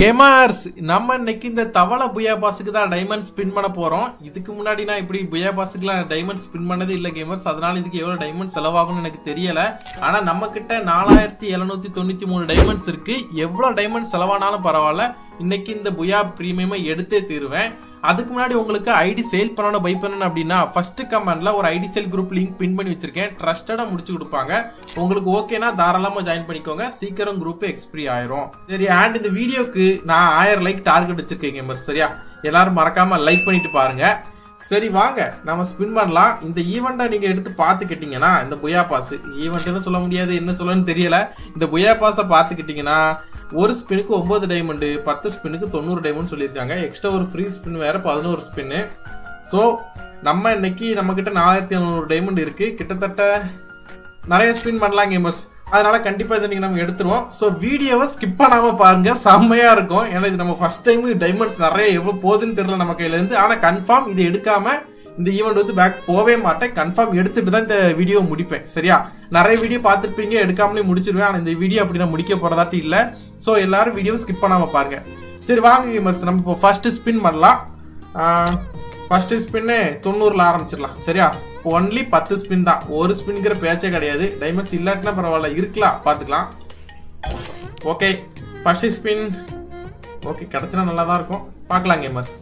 Gamers நம்ம இன்னைக்கு இந்த தவளை புயா பாஸுக்கு தான் டைமண்ட் ஸ்பின் பண்ண போறோம். இதுக்கு முன்னாடி நான் இப்படி புயா பாஸுக்குலாம் டைமண்ட் ஸ்பின் பண்ணது இல்லை கேமர்ஸ். அதனால இதுக்கு எவ்வளவு டைமண்ட் செலவாகும்னு எனக்கு தெரியல. ஆனா நம்ம கிட்ட 4793 டைமண்ட்ஸ் இருக்கு. எவ்வளவு டைமண்ட் செலவானாலும் பரவாயில்ல, இன்னைக்கு இந்த புயா பிரீமியமை எடுத்தே தீருவேன். அதுக்கு முன்னாடி உங்களுக்கு ஐடி சேல் பண்ணணும், பை பண்ணணும் அப்படின்னா ஃபர்ஸ்ட் கமெண்ட்ல ஒரு ID sale group link pin பண்ணி வச்சிருக்கேன். ட்ரஸ்டடா முடிச்சு கொடுப்பாங்க. உங்களுக்கு ஓகேனா தாராளமா ஜாயின் பண்ணிக்கோங்க. சீக்கிரம் குரூப் எக்ஸ்பிரி ஆயிரும். சரி, அண்ட் இந்த வீடியோக்கு நான் 1000 லைக் டார்கெட் வச்சிருக்கேன் கேமர்ஸ். சரியா, எல்லாரும் மறக்காம லைக் பண்ணிட்டு பாருங்க. சரி வாங்க நம்ம ஸ்பின் பண்ணலாம். இந்த ஈவெண்ட்டை நீங்க எடுத்து பார்த்துக்கிட்டீங்கன்னா, இந்த புயா பாஸ் ஈவெண்ட்னு சொல்ல முடியாது, என்ன சொல்லணும்னு தெரியல. இந்த புயா பாஸை பார்த்துக்கிட்டீங்கன்னா ஒரு ஸ்பினுக்கு 9 டைமண்டு, 10 ஸ்பினுக்கு 90 டைமண்ட் சொல்லியிருக்காங்க. எக்ஸ்ட்ரா ஒரு ஃப்ரீ ஸ்பின் வேற 11 ஸ்பின்னு. ஸோ நம்ம இன்னைக்கு நம்ம கிட்ட 4700 டைமண்ட் இருக்கு. கிட்டத்தட்ட நிறைய ஸ்பின் பண்ணலாம் கேமர்ஸ். அதனால கண்டிப்பா இதை நீங்க நம்ம எடுத்துருவோம். ஸோ வீடியோவை ஸ்கிப் பண்ணாம பாருங்க, செம்மையா இருக்கும். ஏன்னா இது நம்ம ஃபர்ஸ்ட் டைம் டைமண்ட்ஸ் நிறைய எவ்வளவு போகுதுன்னு தெரியல நம்ம கையில இருந்து. ஆனா கன்ஃபார்ம் இது எடுக்காம இந்த ஈவெண்ட் வந்து பேக் போவே மாட்டேன். கன்ஃபார்ம் எடுத்துட்டு தான் இந்த வீடியோ முடிப்பேன். சரியா, நிறைய வீடியோ பார்த்துருப்பீங்க, எடுக்காமலே முடிச்சிருவேன். ஆனால் இந்த வீடியோ அப்படி நான் முடிக்க போறதாட்டி இல்லை. ஸோ எல்லாரும் வீடியோ ஸ்கிப் பண்ணாம பாருங்க. சரி வாங்க கேமர்ஸ், நம்ம இப்போ ஃபர்ஸ்ட் ஸ்பின் பண்ணலாம். ஃபர்ஸ்ட் ஸ்பின்னு 90ல் ஆரம்பிச்சிடலாம். சரியா, ஒன்லி 10 ஸ்பின் தான், ஒரு ஸ்பின்ங்கிற பேச்சே கிடையாது. டைமண்ட்ஸ் இல்லாட்டினா பரவாயில்ல, இருக்கலாம், பார்த்துக்கலாம். ஓகே, ஃபர்ஸ்ட் ஸ்பின் ஓகே, கிடைச்சினா நல்லா தான் இருக்கும். பார்க்கலாம் கேமர்ஸ்,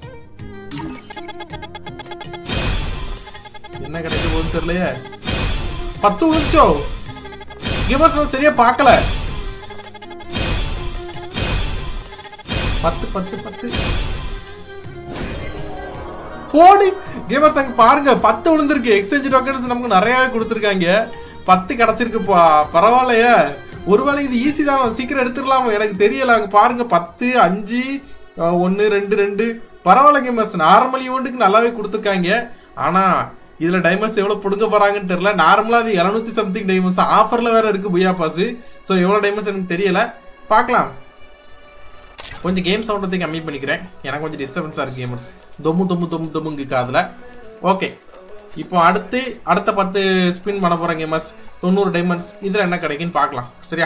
என்ன கிடைக்க போகுது தெரியலையே. 10 விழுச்சோ கேமர்ஸ், சரியா பார்க்கல. 10 போடு கேமர்ஸ், அங்க பாருங்க 10 விழுந்திருக்கு. எக்ஸ்சேஞ்ச் டோக்கன்ஸ் நமக்கு நிறையவே கொடுத்துருக்காங்க. 10 கிடைச்சிருக்குப்பா, பரவாயில்லையே. ஒருவேளை இது ஈஸி தான், சீக்கிரம் எடுத்துடலாம், எனக்கு தெரியல. அங்க பாருங்க 10 5 1 2 2 பரவாயில்ல கேமர்ஸ். நார்மல் ஈவெண்ட்டுக்கு நல்லாவே கொடுத்துருக்காங்க. ஆனா இதுல டைமண்ட்ஸ் எவ்வளவு கொடுக்க போறாங்கன்னு தெரியல. நார்மலா அது 700 சம்திங் டைமண்ட்ஸ், ஆஃபர்ல வேற இருக்கு புயா பாஸ். ஸோ எவ்வளவு டைமண்ட்ஸ் எனக்கு தெரியல, பார்க்கலாம். கொஞ்சம் கேம் சவுண்டத்தை கம்மி பண்ணிக்கிறேன், எனக்கு கொஞ்சம் டிஸ்டர்பன்ஸா இருக்கு கேமர்ஸ். தொம்முங்க காதுல. ஓகே, இப்போ அடுத்த 10 ஸ்பின் பண்ண போறேன் கேமர்ஸ். 90 டைமண்ட்ஸ். இதுல என்ன கிடைக்குன்னு பார்க்கலாம். சரியா,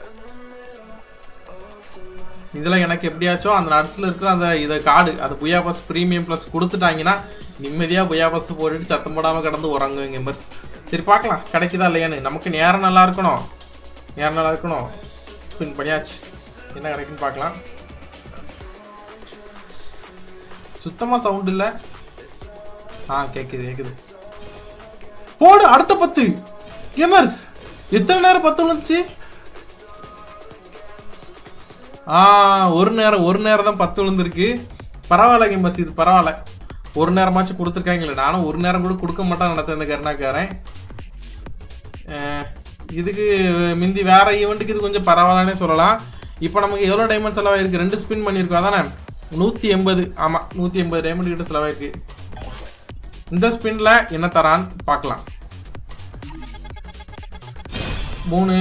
இதுல எனக்கு எப்படியாச்சும் அந்த நட்ஸ்ல இருக்கிற அந்த இதை கார்டு, அது புயா பாஸ் பிரீமியம் பிளஸ் கொடுத்துட்டாங்கன்னா நிம்மதியா புயா பாஸ் போட்டுட்டு சத்தம் போடாம கடந்து உறங்க கேமர்ஸ். சரி பார்க்கலாம் கிடைக்குதா இல்லையான்னு. நமக்கு நேரம் நல்லா இருக்கணும், ஸ்பின் பண்ணியாச்சு. என்ன கிடைக்குன்னு பார்க்கலாம். சுத்தமா சவுண்ட் இல்ல. கேக்குது. போடு, அடுத்த 10 கேமர்ஸ். எத்தனை நேரம் 10 வந்துச்சு? ஒரு நேரம் தான் 10 விழுந்திருக்கு. பரவாயில்ல கேமர்ஸ், இது பரவாயில்ல. ஒரு நேரமாச்சும் கொடுத்துருக்காங்களே. நானும் ஒரு நேரம் கூட கொடுக்க மாட்டான்னு நினைச்சேன் இந்த கருணாக்காரன். இதுக்கு மிந்தி வேற ஈவெண்ட்டுக்கு இது கொஞ்சம் பரவாயில்லன்னே சொல்லலாம். இப்போ நமக்கு எவ்வளோ டைமண்ட் செலவாயிருக்கு? 2 ஸ்பின் பண்ணியிருக்கோம் அதானே, 180. ஆமாம், 180 டைமண்ட் கிட்ட செலவாயிருக்கு. இந்த ஸ்பின்ல என்ன தரான்னு பார்க்கலாம். 3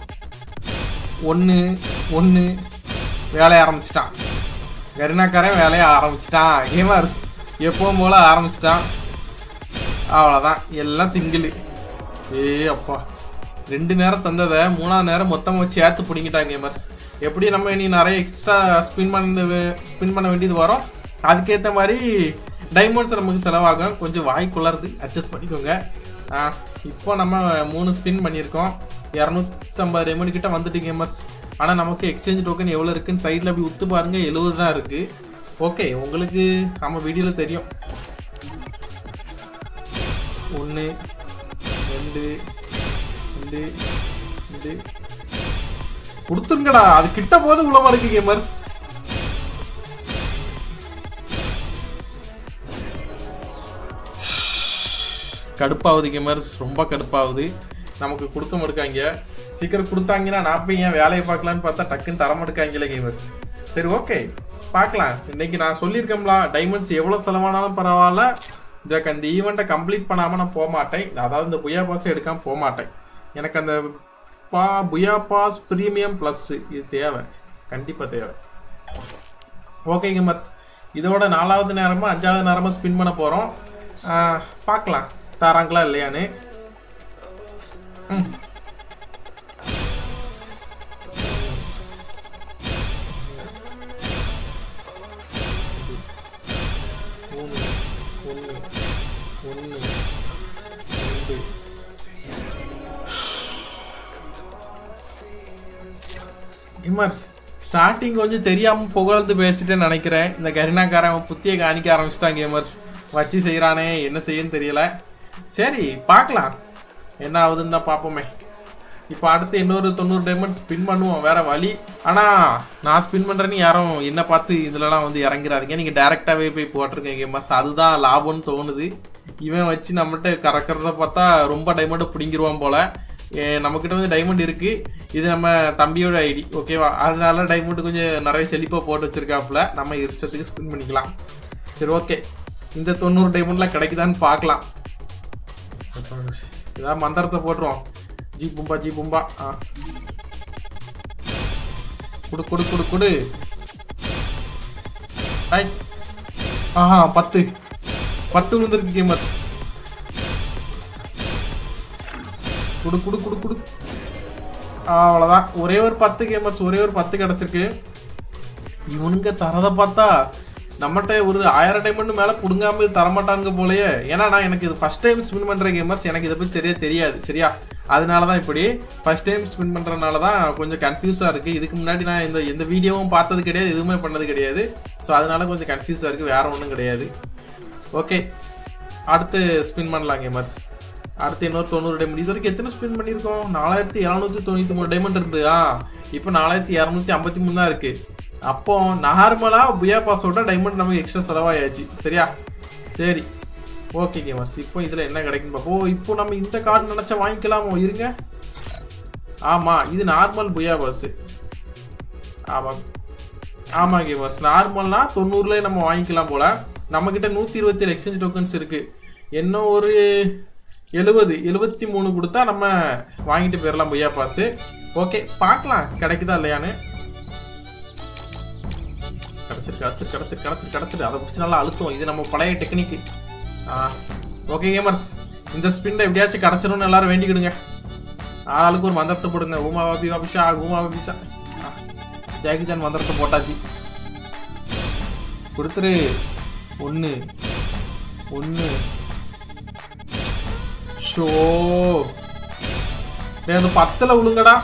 1 1 வேலையை ஆரம்பிச்சிட்டான் கருணாக்காரன், வேலையை ஆரம்பிச்சிட்டான் கேமர்ஸ். எப்பவும் போல ஆரம்பிச்சிட்டான். அவ்வளோதான், எல்லாம் சிங்கிள். அப்பா, 2 நேரம் தந்ததை 3ஆவது நேரம் மொத்தமாக வச்சு சேர்த்து பிடிங்கிட்டாங்க கேமர்ஸ். எப்படி நம்ம இனி நிறைய எக்ஸ்ட்ரா ஸ்பின் பண்ண வேண்டியது வரும், அதுக்கேற்ற மாதிரி டைமண்ட்ஸ் நமக்கு செலவாகும். கொஞ்சம் வாய்க்குள்ளறது, அட்ஜஸ்ட் பண்ணிக்கோங்க. இப்போ நம்ம 3 ஸ்பின் பண்ணியிருக்கோம். 250 டைமண்ட் கிட்ட வந்துட்டு கேமர்ஸ். ஆனால் நமக்கு எக்ஸ்சேஞ்ச் டோக்கன் எவ்வளோ இருக்குன்னு சைடில் அப்படி உத்து பாருங்க, 70 தான் இருக்கு. ஓகே, உங்களுக்கு நம்ம வீடியோவில் தெரியும். 1 2 2 கொடுத்துருங்கடா. அது கிட்ட போது உளமா இருக்கு கேமர்ஸ். கடுப்பாகுது கேமர்ஸ், ரொம்ப கடுப்பாகுது. நமக்கு கொடுக்க மாட்டாங்க. சீக்கிரம் கொடுத்தாங்கன்னா நான் போய் ஏன் வேலையை பார்க்கலான்னு பார்த்தா டக்குன்னு தர மாட்டாங்களே கேமர்ஸ். சரி ஓகே, பார்க்கலாம். இன்னைக்கு நான் சொல்லியிருக்கேன்ல, டைமண்ட்ஸ் எவ்வளோ செலவானாலும் பரவாயில்ல, இதுக்கு அந்த ஈவெண்ட்டை கம்ப்ளீட் பண்ணாமல் நான் போக மாட்டேன். அதாவது இந்த புயா பாஸை எடுக்காமல் போக மாட்டேன். எனக்கு அந்த புயா பாஸ் ப்ரீமியம் ப்ளஸ் இது தேவை, கண்டிப்பாக தேவை. ஓகே கேமர்ஸ், இதோட 4வது நேரமா 5வது நேரமா ஸ்பின் பண்ண போகிறோம். பார்க்கலாம் தராங்களா இல்லையான்னு. ஒன்று ஒன்று 2 இமர்ஸ் ஸ்டார்டிங் கொஞ்சம் தெரியாம புகழ்ந்து பேசிட்டேன்னு நினைக்கிறேன். இந்த கரினாக்காரன் புத்தியை காணிக்க ஆரம்பிச்சிட்டான். கேமர்ஸ் வச்சு செய்கிறானே, என்ன செய்யன்னு தெரியல. சரி பார்க்கலாம் என்ன ஆகுதுன்னு தான் பார்ப்போமே. இப்போ அடுத்து இன்னொரு 90 டைமண்ட் ஸ்பின் பண்ணுவோம், வேற வழி. ஆனால் நான் ஸ்பின் பண்ணுறேன்னு யாரும் என்ன பார்த்து இதுலலாம் வந்து இறங்கிறாதீங்க. நீங்கள் டேரெக்டாகவே போய் போட்டிருக்கேன் கேமர்ஸ், அதுதான் லாபம்னு தோணுது. இவன் வச்சு நம்மகிட்ட கறக்கிறத பார்த்தா ரொம்ப டைமண்டை பிடிங்கிருவான் போல். நம்மக்கிட்ட வந்து டைமண்ட் இருக்குது, இது நம்ம தம்பியோட ஐடி ஓகேவா, அதனால டைமண்ட் கொஞ்சம் நிறைய செழிப்பாக போட்டு வச்சுருக்காப்புல. நம்ம இஷ்டத்துக்கு ஸ்பின் பண்ணிக்கலாம். சரி ஓகே, இந்த 90 டைமண்ட்லாம் கிடைக்குதான்னு பார்க்கலாம். ஏதாவது மந்திரத்தை போட்டுருவோம். ஜி பும்பா ஜி பும்பா. குடு குடு குடு குடு. ஆஹா 10 விழுந்திருக்கு கேமர்ஸ். குடு குடு குடு குடு. அவ்வளோதான், ஒரே ஒரு 10 கேமர்ஸ், ஒரே ஒரு 10 கிடச்சிருக்கு. இவனுங்க தரதை பார்த்தா நம்மகிட்ட ஒரு 1000 டைமண்ட் மேலே பிடுங்காம தரமாட்டானுங்க போலயே. ஏன்னா நான் எனக்கு இது ஃபஸ்ட் டைம் ஸ்பின் பண்ணுற கேமர்ஸ், எனக்கு இதை பற்றி தெரியாது சரியா. அதனால தான் இப்படி ஃபஸ்ட் டைம் ஸ்பின் பண்ணுறதுனால தான் கொஞ்சம் கன்ஃபியூஸாக இருக்குது. இதுக்கு முன்னாடி நான் எந்த வீடியோவும் பார்த்தது கிடையாது, எதுவுமே பண்ணது கிடையாது. ஸோ அதனால கொஞ்சம் கன்ஃபியூஸாக இருக்குது, வேறு ஒன்றும் கிடையாது. ஓகே, அடுத்து ஸ்பின் பண்ணலாம் கேமர்ஸ். அடுத்து இன்னொரு 90 டைமண்ட். இது வரைக்கும் எத்தனை ஸ்பின் பண்ணியிருக்கோம்? 4793 டைமண்ட் இருந்து. இப்போ 4253 தான் இருக்குது. அப்போ நார்மலாக புயா பாஸோட டைமண்ட் நமக்கு எக்ஸ்ட்ரா செலவாயாச்சு சரியா. சரி ஓகே கேமர்ஸ், இப்போ இதில் என்ன கிடைக்கும் பார்ப்போம். இப்போ நம்ம இந்த கார்டு நினச்சா வாங்கிக்கலாமோ? இருங்க. ஆமாம், இது நார்மல் புயா பாஸு. ஆமாம் கேமர்ஸ், நார்மல்னா 90ல நம்ம வாங்கிக்கலாம் போல். நம்மக்கிட்ட 127 எக்ஸ்சேஞ்ச் டோக்கன்ஸ் இருக்குது. இன்னும் ஒரு 73 கொடுத்தா நம்ம வாங்கிட்டு போயிடலாம் புயா பாஸு. ஓகே பார்க்கலாம் கிடைக்குதா இல்லையான்னு. கிடச்சிட்டு அதை பிடிச்சி நல்லா அழுத்துவோம். இது நம்ம பழைய டெக்னிக்கு. ஓகே கேமர்ஸ், இந்த ஸ்பின்ல எப்படியாச்சும் கிடச்சிடும்னு எல்லாரும் வேண்டிக்கிடுங்க. ஆளுக்கு ஒரு மந்திரத்தை போடுங்க. ஊமா பாபி பாபிஷா ஊமா பாபிஷா. ஜாகிஜான் மந்திரத்தை போட்டாச்சு. கொடுத்துரு. 1 ஷோ 10ல் விழுங்கடா.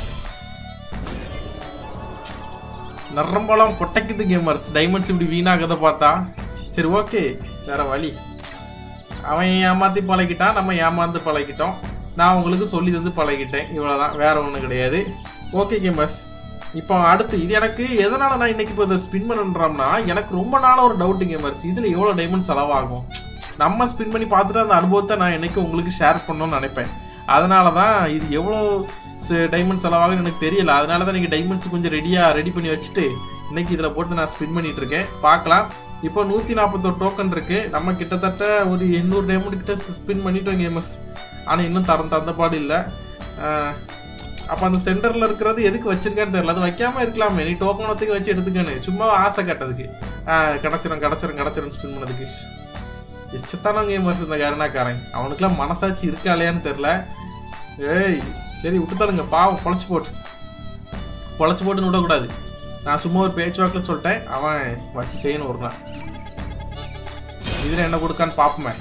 நரம்பெல்லாம் பொட்டைக்குது கேமர்ஸ், டைமண்ட்ஸ் இப்படி வீணாகதை பார்த்தா. சரி ஓகே, வேற வழி. அவன் ஏமாற்றி பழகிட்டான், நம்ம ஏமாந்து பழகிட்டோம். நான் உங்களுக்கு சொல்லி தந்து பழகிட்டேன், இவ்வளோதான், வேற ஒன்றும் கிடையாது. ஓகே கேமர்ஸ், இப்போ அடுத்து இது எனக்கு எதனால் நான் இன்னைக்கு இப்போ இதை ஸ்பின் பண்ணுறோம்னா, எனக்கு ரொம்ப நாளாக ஒரு டவுட்டு கேமர்ஸ், இதில் எவ்வளோ டைமண்ட் செலவாகும். நம்ம ஸ்பின் பண்ணி பார்த்துட்டு அந்த அனுபவத்தை நான் என்னைக்கு உங்களுக்கு ஷேர் பண்ணணும்னு நினைப்பேன். அதனால தான் இது எவ்வளோ டைமண்ட் செலவாகுன்னு எனக்கு தெரியல. அதனால தான் நீங்கள் டைமண்ட்ஸ் கொஞ்சம் ரெடி பண்ணி வச்சுட்டு இன்னைக்கு இதில் போட்டு நான் ஸ்பின் பண்ணிட்டு இருக்கேன். பார்க்கலாம். இப்போ 141 டோக்கன் இருக்கு. நம்ம கிட்டத்தட்ட ஒரு 800 டைமண்ட் கிட்ட ஸ்பின் பண்ணிட்டோம் கேமர்ஸ். ஆனால் இன்னும் தந்த பாடு இல்லை. அப்போ அந்த சென்டரில் இருக்கிறது எதுக்கு வச்சிருக்கேன்னு தெரியல. அது வைக்காமல் இருக்கலாமே, நீ டோக்கனத்துக்கு வச்சு எடுத்துக்கன்னு சும்மா ஆசை கட்டதுக்கு. கிடச்சிரும் ஸ்பின் பண்ணதுக்கு. எச்சத்தான கேமர்ஸ் இந்த கருணாக்காரன். அவனுக்குலாம் மனசாட்சி இருக்கா இல்லையான்னு தெரில. ஏய் சரி விட்டுத்தாருங்க, பாவம் பொழைச்சி போட்டுன்னு விடக்கூடாது. நான் சும்மா ஒரு பேச்சுவாக்கில் சொல்லிட்டேன், அவன் வச்சு செய்யணும் ஒரு நாள். இதில் என்ன கொடுக்கான்னு பார்ப்போமே.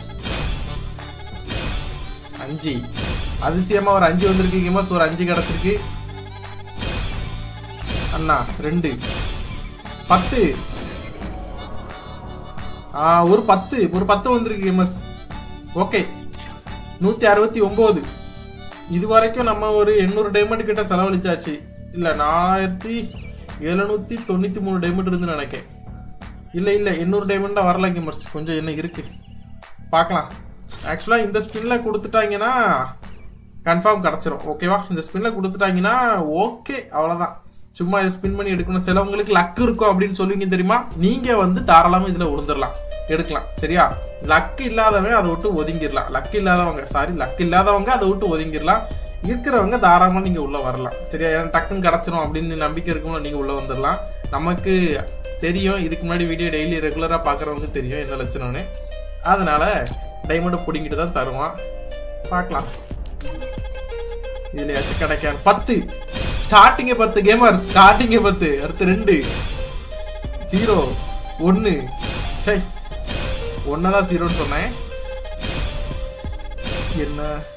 5 அதிசயமாக ஒரு 5 வந்திருக்கு கேமர்ஸ். ஒரு 5 கிடச்சிருக்கு அண்ணா. 2 10 ஒரு 10 வந்திருக்கு கேமர்ஸ். ஓகே 169. இது வரைக்கும் நம்ம ஒரு 800 டைமண்ட் கிட்ட செலவழிச்சாச்சு. இல்லை 4793 டைமண்ட் இருந்து நினைக்கேன். இல்லை 800 டைமண்டாக வரல கேமர்ஸ், கொஞ்சம் என்ன இருக்கு பார்க்கலாம். ஆக்சுவலாக இந்த ஸ்பின்னில் கொடுத்துட்டாங்கன்னா கன்ஃபார்ம் கிடச்சிரும் ஓகேவா. இந்த ஸ்பின்னில் கொடுத்துட்டாங்கன்னா ஓகே, அவ்வளோதான். சும்மா இதை ஸ்பின் பண்ணி எடுக்கணும். சிலவங்களுக்கு லக் இருக்கும் அப்படின்னு சொல்லுவீங்க தெரியுமா. நீங்கள் வந்து தாராளமாக இதில் விழுந்துடலாம், எடுக்கலாம் சரியா. லக்கு இல்லாதவங்க அதை விட்டு ஒதுங்கிடலாம். லக்கு இல்லாதவங்க அதை விட்டு ஒதுங்கிடலாம். இருக்கிறவங்க தாராளமாக நீங்கள் உள்ளே வரலாம் சரியா. ஏன்னா டக்குன்னு கிடச்சிரும் அப்படின்னு நம்பிக்கை இருக்கும்போது நீங்கள் உள்ளே வந்துடலாம். நமக்கு தெரியும், இதுக்கு முன்னாடி வீடியோ டெய்லி ரெகுலராக பார்க்குறவங்க தெரியும் என்ன லட்சணம்னு. அதனால் டைமண்டை பிடிங்கிட்டு தான் தருவான். பார்க்கலாம் இதில் ஏதாச்சும் கிடைக்காது. 10 ஸ்டார்டிங்கே 10 கேமர்ஸ், ஸ்டார்டிங்கே 10. அடுத்து 2 0 1 சை ஒன்னதான் 0ன்னு சொன்னேன். என்ன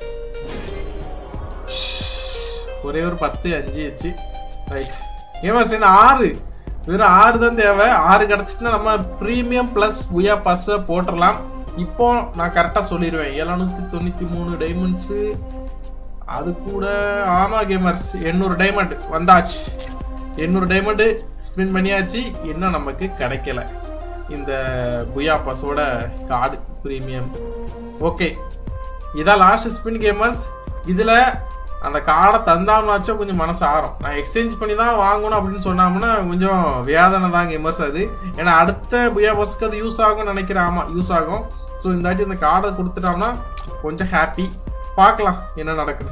ஒரே ஒரு 10 5 ஆச்சு. ரைட் கேமர்ஸ், என்ன 6 வெறும் 6 தான் தேவை. 6 கிடச்சிட்டுனா நம்ம ப்ரீமியம் ப்ளஸ் புயா பாஸை போட்டுடலாம். இப்போ நான் கரெக்டாக சொல்லிடுவேன். 793 டைமண்ட்ஸு, அது கூட ஆமாம் கேமர்ஸ் 800 டைமண்ட் வந்தாச்சு. 800 டைமண்டு ஸ்பின் பண்ணியாச்சு. இன்னும் நமக்கு கிடைக்கல இந்த புயா பாஸோட கார்டு ப்ரீமியம். ஓகே, இதான் லாஸ்ட் ஸ்பின் கேமர்ஸ். இதில் அந்த கார்டை தந்தாம்னாச்சும் கொஞ்சம் மனசு ஆறும். நான் எக்ஸ்சேஞ்ச் பண்ணி தான் வாங்கணும் அப்படின்னு சொன்னாங்கன்னா கொஞ்சம் வேதனை தான் கேமர்ஸ் அது. ஏன்னா அடுத்த புயா பாஸுக்கு அது யூஸ் ஆகும்னு நினைக்கிறேன். ஆமாம், யூஸ் ஆகும். ஸோ இந்த வாட்டி இந்த கார்டை கொடுத்துட்டோம்னா கொஞ்சம் ஹாப்பி. பார்க்கலாம் என்ன நடக்குது,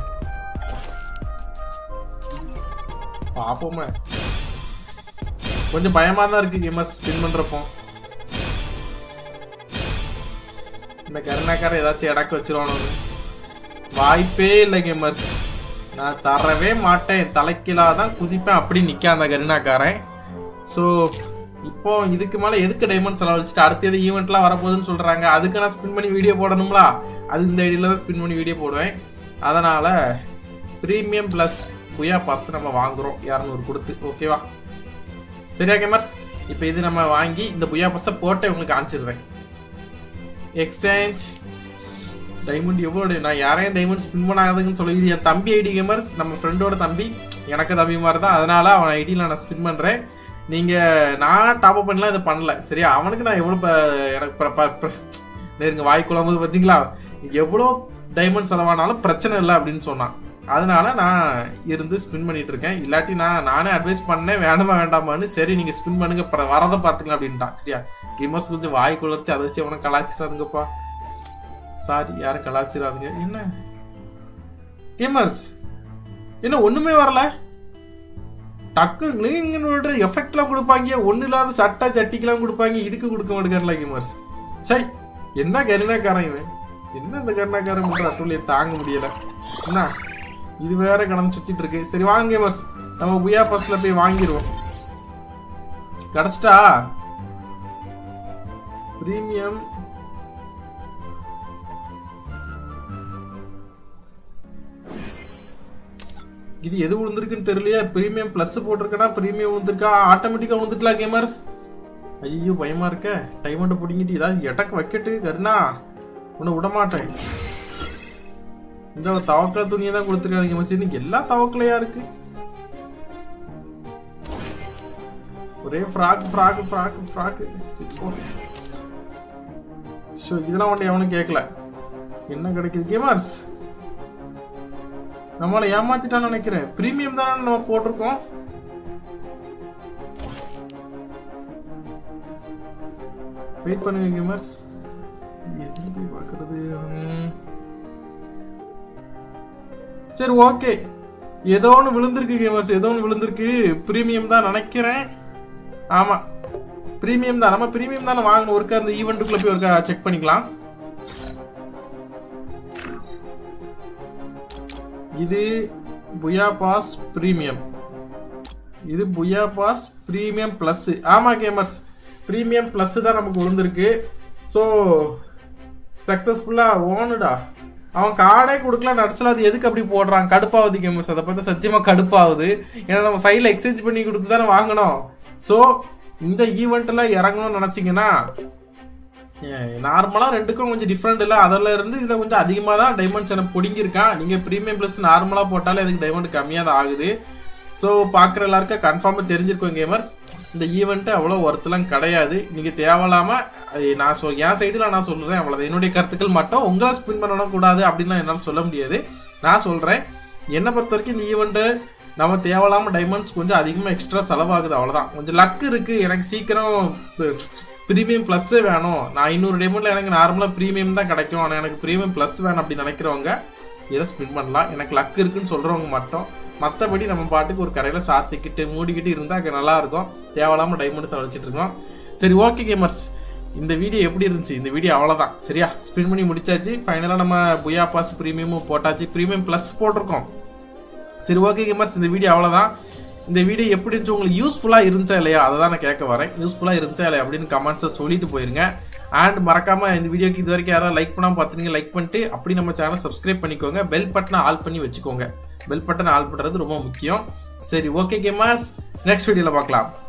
பார்ப்போமே. கொஞ்சம் பயமாக தான் இருக்குது கேமர்ஸ் ஸ்பின் பண்ணுறப்போ. இந்த கருணாக்காரன் ஏதாச்சும் இடக்கு வச்சிருவானு வாய்ப்பே இல்லை கேமர்ஸ். நான் தரவே மாட்டேன், தலைக்கீழாக தான் குதிப்பேன். அப்படி நிற்க அந்த கருணாக்காரன். ஸோ இப்போ இதுக்கு மேலே எதுக்கு டைமண்ட் செலவழிச்சிட்டு அடுத்தது ஈவெண்ட்லாம் வரப்போகுதுன்னு சொல்கிறாங்க. அதுக்கு நான் ஸ்பின் பண்ணி வீடியோ போடணுங்களா? அது இந்த ஐடியில் தான் ஸ்பின் பண்ணி வீடியோ போடுவேன். அதனால் ப்ரீமியம் ப்ளஸ் புயா பாஸ் நம்ம வாங்குகிறோம் 200 கொடுத்து. ஓகேவா? சரியா கேமர்ஸ்? இப்போ இது நம்ம வாங்கி இந்த புயா பாஸை போட்டு உங்களுக்கு காமிச்சிருவேன். எக்ஸ்சேஞ்ச் டைமண்ட் எவ்வளோ? நான் யாரையும் டைமண்ட் ஸ்பின் பண்ணாதுன்னு சொல்லி, இது என் தம்பி ஐடி கேமர்ஸ், நம்ம ஃப்ரெண்டோட தம்பி, எனக்கு தம்பி மாதிரி தான். அதனால அவன் ஐடியில் நான் ஸ்பின் பண்ணுறேன். நீங்கள் நான் டாப்அப் பண்ணலாம் இதை பண்ணல சரியா? அவனுக்கு நான் எவ்வளோ எனக்கு நெருங்க வாய் குழம்புது பார்த்தீங்களா? எவ்வளோ டைமண்ட் செலவானாலும் பிரச்சனை இல்லை அப்படின்னு சொன்னான். அதனால நான் இருந்து ஸ்பின் பண்ணிட்டு இருக்கேன். இல்லாட்டி நானே அட்வைஸ் பண்ணேன் வேண்டாமா வேண்டாமான்னு. சரி நீங்கள் ஸ்பின் பண்ணுங்க, வரதை பார்த்துக்கலாம் அப்படின்ட்டான். சரியா? கேமர்ஸ் கொஞ்சம் வாய் குளர்ச்சி, அதை வச்சு அவனை கலாச்சிடாதுங்கப்பா. சாரி, யாரும் கலாச்சிடாதுங்க. என்ன கேமர்ஸ், என்ன ஒண்ணுமே வரல? டக்குன்னு எஃபெக்ட்லாம் கொடுப்பாங்க, ஒன்றும் இல்லாத சட்டை சட்டிக்கெல்லாம் கொடுப்பாங்க, இதுக்கு கொடுக்க மாட்டேங்கல கேமர்ஸ். சரி, என்ன கருணாக்காரன் இவன், என்ன இந்த கருணாக்காரன் மட்டும் அட்டுள்ளியை தாங்க முடியல. என்ன இது வேற கடந்து சுத்திட்டு இருக்கு. சரி வாங்க கேமர்ஸ், நம்ம புயா பாஸ்ல போய் வாங்கிடுவோம். கிடைச்சிட்டா பிரீமியம் இது எது விழுந்திருக்குன்னு தெரியலையா? பிரீமியம் பிளஸ் போட்டிருக்கா, பிரீமியம் விழுந்திருக்கா, ஆட்டோமேட்டிக்கா விழுந்துக்கலாம் கேமர்ஸ். ஐயோ பயமா இருக்க. டைமண்ட் பிடிங்கிட்டு ஏதாவது எட்டக்கு வைக்கட்டு கருணா, உன்னை விட மாட்டேன். இந்த தவக்கலை துணியை தான் கொடுத்துருக்காங்க கேமர்ஸ். இன்னைக்கு எல்லா தவக்கலையா இருக்கு. ஒரே frog frog frog frog. So இதெல்லாம் ஒன்று எவனும் கேட்கல. என்ன கிடைக்குது கேமர்ஸ்? நம்மளை ஏமாத்திட்டான்னு நினைக்கிறேன். பிரீமியம் தானே நம்ம போட்டிருக்கோம். வெயிட் பண்ணுங்க கேமர்ஸ், எப்படி பார்க்கறது? சரி ஓகே, ஏதோ ஒன்று விழுந்திருக்கு கேமர்ஸ், ஏதோ ஒன்று விழுந்திருக்கு. பிரீமியம் தான் நினைக்கிறேன். ஆமா பிரீமியம் தான். நம்ம பிரீமியம் தானே வாங்கணும். ஒருக்கா அந்த ஈவெண்ட்டுக்குள்ள போய் ஒருக்கா செக் பண்ணிக்கலாம். இது புயா பாஸ் பிரீமியம், இது புயா பாஸ் பிரீமியம் பிளஸ். ஆமா கேமர்ஸ், பிரீமியம் பிளஸ் தான் நமக்கு விழுந்திருக்கு. ஸோ சக்சஸ்ஃபுல்லா ஓனுடா. அவன் கார்டே கொடுக்கலாம் நடிச்சல. அது எதுக்கு அப்படி போடுறான்? கடுப்பாகுது கேமர்ஸ். அதை பார்த்து சத்தியமாக கடுப்பாகுது. ஏன்னா நம்ம சைடில் எக்ஸ்சேஞ்ச் பண்ணி கொடுத்து தானே வாங்கணும். ஸோ இந்த ஈவெண்ட்டில் இறங்கணும்னு நினச்சிங்கன்னா நார்மலாக ரெண்டுக்கும் கொஞ்சம் டிஃப்ரெண்ட் இல்லை. அதில் இருந்து இதில் கொஞ்சம் அதிகமாக தான் டைமண்ட்ஸ் எனக்கு பிடிங்கிருக்கான். நீங்கள் ப்ரீமியம் ப்ளஸ் நார்மலாக போட்டாலே அதுக்கு டைமண்ட் கம்மியாக தான் ஆகுது. ஸோ பார்க்குற எல்லாருக்கும் கன்ஃபார்மாக தெரிஞ்சிருக்கோம் கேமர்ஸ், இந்த ஈவெண்ட்டு அவ்வளோ ஒர்த்துலாம் கிடையாது. நீங்கள் தேவையில்லாமல் நான் என் சைடில் நான் சொல்கிறேன், அவ்வளோதான். என்னுடைய கருத்துக்கள் மட்டும். உங்களை ஸ்பின் பண்ணணும் கூடாது அப்படின்னா என்னால் சொல்ல முடியாது. நான் சொல்கிறேன், என்னை பொறுத்த வரைக்கும் இந்த ஈவெண்ட்டு நம்ம தேவையில்லாமல் டைமண்ட்ஸ் கொஞ்சம் அதிகமாக எக்ஸ்ட்ரா செலவாகுது, அவ்வளோதான். கொஞ்சம் லக்கு இருக்குது. எனக்கு சீக்கிரம் ப்ரீமியம் ப்ளஸ்ஸே வேணும். நான் 200 டைமண்டில் எனக்கு நார்மலாக ப்ரீமியம் தான் கிடைக்கும், ஆனால் எனக்கு ப்ரீமியம் ப்ளஸ் வேணும் அப்படின்னு நினைக்கிறவங்க இதை ஸ்பின் பண்ணலாம். எனக்கு லக்கு இருக்குன்னு சொல்கிறவங்க மட்டும். மற்றபடி நம்ம பாட்டுக்கு ஒரு கரையில் சாத்திக்கிட்டு மூடிக்கிட்டு இருந்தால் அங்கே நல்லாயிருக்கும். தேவையில்லாமல் டைமண்ட் செலவழிச்சிட்டு இருக்கோம். சரி ஓகே கேமர்ஸ், இந்த வீடியோ எப்படி இருந்துச்சு? இந்த வீடியோ அவ்வளோதான் சரியா? ஸ்பின் பண்ணி முடிச்சாச்சு. ஃபைனலாக நம்ம புயா பாஸ் ப்ரீமியமும் போட்டாச்சு, ப்ரீமியம் ப்ளஸ் போட்டிருக்கோம். சரி ஓகே கேமர்ஸ், இந்த வீடியோ அவ்வளோதான். இந்த வீடியோ எப்படி இருந்துச்சு, உங்களுக்கு யூஸ்ஃபுல்லாக இருந்துச்சா இல்லையா அதை தான் நான் கேட்க வரேன். யூஸ்ஃபுல்லாக இருந்துச்சா இல்லையா அப்படின்னு கமெண்ட்ஸை சொல்லிட்டு போயிருங்க. அண்ட் மறக்காமல் இந்த வீடியோக்கு இது வரைக்கும் யாராவது லைக் பண்ணாமல் பார்த்துருங்க, லைக் பண்ணிட்டு அப்படி நம்ம சேனலை சப்ஸ்கிரைப் பண்ணிக்கோங்க. பெல் பட்டனை ஆல் பண்ணி வச்சுக்கோங்க. பெல் பட்டனை ஆல் பண்ணுறது ரொம்ப முக்கியம். சரி, ஓகே கேமர்ஸ், நெக்ஸ்ட் வீடியோவில் பார்க்கலாம்.